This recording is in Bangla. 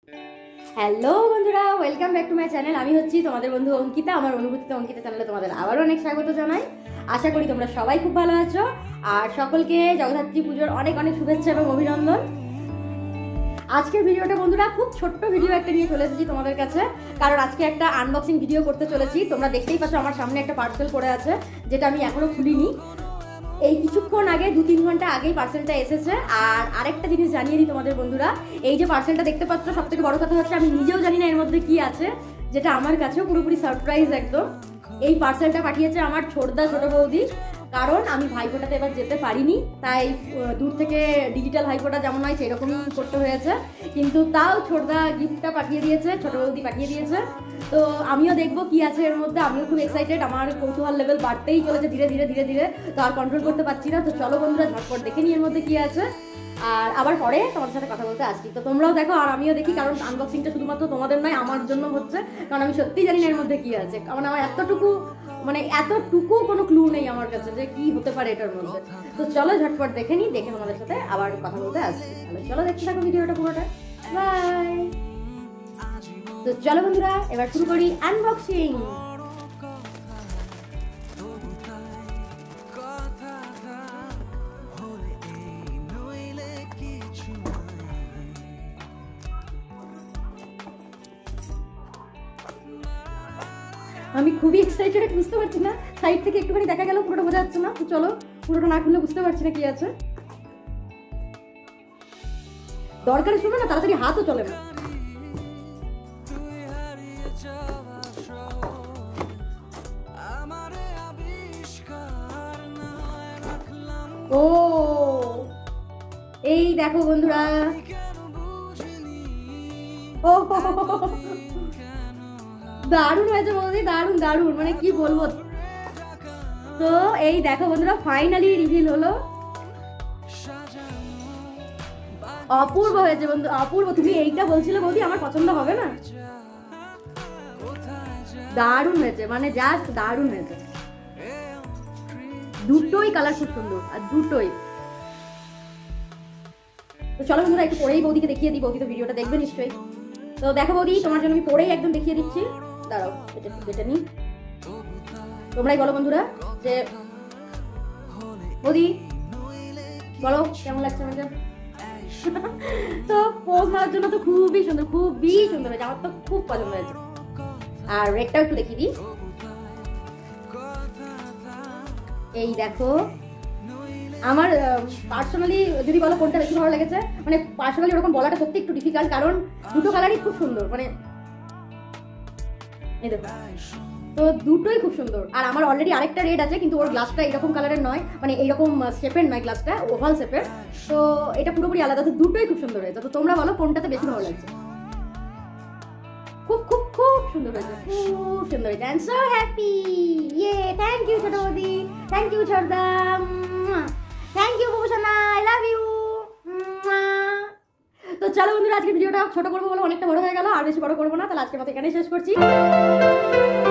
হ্যালো বন্ধুরা, welcome back to my channel. আমি হচ্ছি তোমাদের বন্ধু অঙ্কিতা। আমার অনুভূতিতে অঙ্কিতা চ্যানেলে তোমাদের আবারও অনেক স্বাগত জানাই। আশা করি তোমরা সবাই খুব ভালো আছো আর সকলকে জগদ্ধাত্রী পুজোর অনেক অনেক শুভেচ্ছা এবং অভিনন্দন। আজকের ভিডিওটা বন্ধুরা খুব ছোট্ট ভিডিও একটা নিয়ে চলে এসেছি তোমাদের কাছে, কারণ আজকে একটা আনবক্সিং ভিডিও করতে চলেছি। তোমরা দেখতেই পাচ্ছ আমার সামনে একটা পার্সেল পড়ে আছে, যেটা আমি এখনো খুলিনি। এই কিছুক্ষণ আগে 2-3 ঘন্টা আগেই পার্সেলটা এসেছে। আর আরেকটা জিনিস জানিয়ে দিই তোমাদের বন্ধুরা, এই যে পার্সেলটা দেখতে পাচ্ছ, সব থেকে বড় কথা হচ্ছে আমি নিজেও জানি না এর মধ্যে কি আছে, যেটা আমার কাছেও পুরোপুরি সারপ্রাইজ একদম। এই পার্সেলটা পাঠিয়েছে আমার ছোট বৌদি, কারণ আমি ভাইফোঁটাতে এবার যেতে পারিনি, তাই দূর থেকে ডিজিটাল ভাইফোঁটা যেমন হয় সেরকমই করতে হয়েছে। কিন্তু তাও ছোটদা গিফটটা পাঠিয়ে দিয়েছে, ছোট বৌদি পাঠিয়ে দিয়েছে। তো আমিও দেখবো কি আছে এর মধ্যে। আমিও খুব এক্সাইটেড, আমার কৌতূহল লেভেল বাড়তেই চলেছে ধীরে ধীরে ধীরে ধীরে, তো আর কন্ট্রোল করতে পারছি না। তো চলো বন্ধুরা ঝটপট দেখে নিই এর মধ্যে কি আছে, আর আবার পরে তোমাদের সাথে কথা বলতে আসছি। তো তোমরাও দেখো আর আমিও দেখি, কারণ আনবক্সিংটা শুধুমাত্র তোমাদের নয় আমার জন্য হচ্ছে, কারণ আমি সত্যিই জানি না এর মধ্যে কি আছে। কারণ আমার এতটুকু কোনো ক্লু নেই আমার কাছে যে কি হতে পারে এটার মধ্যে। তো চলো ঝটপট দেখে নিই, দেখে তোমাদের সাথে আবার কথা বলতে আসছি। তাহলে চলো দেখতে থাকো ভিডিওটা পুরোটা। বাই। তো চলো বন্ধুরা এবার শুরু করি আনবক্সিং। আমি খুবই এক্সাইটেড, বুঝতে পারছি না, সাইড থেকে একটুখানি দেখা গেল, পুরোটা বোঝা যাচ্ছে না। তো চলো, পুরোটা না খুললে বুঝতে পারছি না কি আছে। দরকারের সময় না তাড়াতাড়ি হাতও চলে না। ও এই দেখো বন্ধুরা, ও দারুণ হয়েছে বৌদি, দারুণ দারুণ, মানে কি বলবো। তো এই দেখো বন্ধুরা, ফাইনালি রিভিল হলো। অপূর্ব হয়েছে বন্ধু, অপূর্ব। তুমি এইটা বলছিলে বৌদি আমার পছন্দ হবে না, দারুণ হয়েছে, মানে জাস্ট দারুণ হয়েছে। দুটোই কালার খুব সুন্দর, আর দুটোই। তো চলো বন্ধুরা একটু পরেই বৌদিকে দেখিয়ে দিই, বৌদি তো ভিডিওটা দেখবে নিশ্চয়ই। তো দেখো বৌদি, তোমার জন্য আমি পরেই একদম দেখিয়ে দিচ্ছি। দাঁড়াও, এটা নিই, তোমরাই বলো বন্ধুরা যে বৌদি বলো কেমন লাগছে আমাকে। তো পোজ মারার জন্য তো খুবই সুন্দর, খুবই সুন্দর হয়েছে, আমার তো খুব পছন্দ হয়েছে। আর রেডটাও একটু দেখিয়ে দিই। এই দেখো, আমার পার্সোনালি যদি বলো কোনটা বেশি ভালো লেগেছে, মানে পার্সোনালি ওরকম বলাটা সত্যি একটু ডিফিকাল্ট, কারণ দুটো কালারই খুব সুন্দর, মানে এই দেখো, তো দুটোই খুব সুন্দর। আর আমার অলরেডি আরেকটা রেড আছে, কিন্তু ওর গ্লাসটা এরকম কালারের নয়, মানে এইরকম শেপের নয়, গ্লাসটা ওভাল শেপের। তো এটা পুরোপুরি আলাদা। তো দুটোই খুব সুন্দর হয়েছে। তো তোমরা বলো কোনটাতে বেশি ভালো লাগছে। খুব খুব খুব সুন্দর হয়েছে, খুব সুন্দর হয়েছে। I am so happy. ইয়ে, থ্যাংক ইউ ছোট বৌদি, থ্যাংক ইউ ছোটদা, থ্যাংক ইউ বাবুসোনা, আই লাভ ইউ। তো চলো বন্ধুরা, আজকে ভিডিওটা ছোট করবো বলে অনেকটা বড় হয়ে গেল, আর বেশি বড় করবো না। তাহলে আজকের মতো এখানেই শেষ করছি।